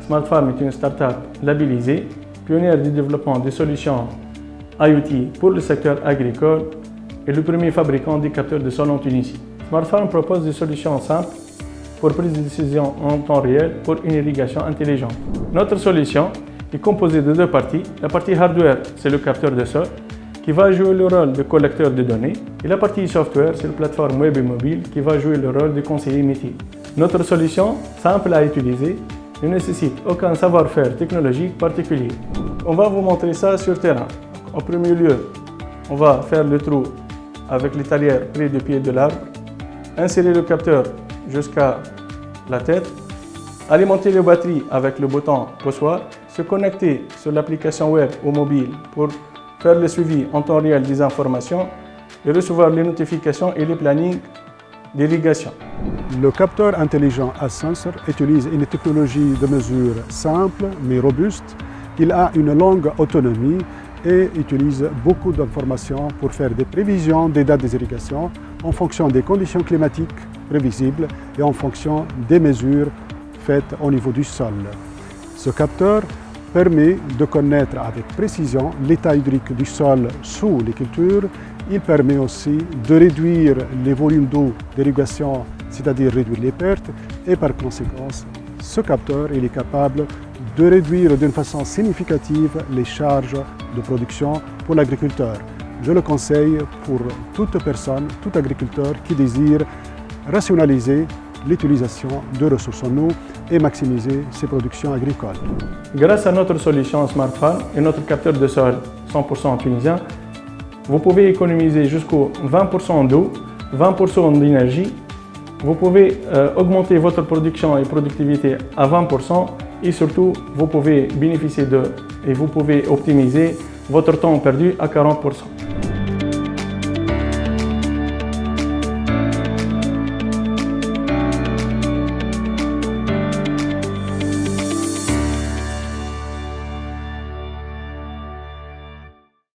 Smart Farm est une start-up labellisée, pionnière du développement des solutions IoT pour le secteur agricole et le premier fabricant des capteurs de sol en Tunisie. Smart Farm propose des solutions simples pour prise de décision en temps réel pour une irrigation intelligente. Notre solution est composée de deux parties. La partie hardware, c'est le capteur de sol qui va jouer le rôle de collecteur de données. Et la partie software, c'est la plateforme web et mobile qui va jouer le rôle de conseiller métier. Notre solution, simple à utiliser, ne nécessite aucun savoir-faire technologique particulier. On va vous montrer ça sur terrain. En premier lieu, on va faire le trou avec les talières près du pied de l'arbre, insérer le capteur jusqu'à la tête, alimenter les batteries avec le bouton poussoir, se connecter sur l'application web ou mobile pour faire le suivi en temps réel des informations et recevoir les notifications et les plannings d'irrigation. Le capteur intelligent A-Sensor utilise une technologie de mesure simple mais robuste. Il a une longue autonomie et utilise beaucoup d'informations pour faire des prévisions des dates des irrigations en fonction des conditions climatiques prévisibles et en fonction des mesures faites au niveau du sol. Ce capteur permet de connaître avec précision l'état hydrique du sol sous les cultures. Il permet aussi de réduire les volumes d'eau d'irrigation, c'est-à-dire réduire les pertes, et par conséquent, ce capteur il est capable de réduire d'une façon significative les charges de production pour l'agriculteur. Je le conseille pour toute personne, tout agriculteur qui désire rationaliser l'utilisation de ressources en eau et maximiser ses productions agricoles. Grâce à notre solution Smart Farm et notre capteur de sol 100% tunisien, vous pouvez économiser jusqu'au 20% d'eau, 20% d'énergie. Vous pouvez augmenter votre production et productivité à 20% et surtout, vous pouvez bénéficier et vous pouvez optimiser votre temps perdu à 40%.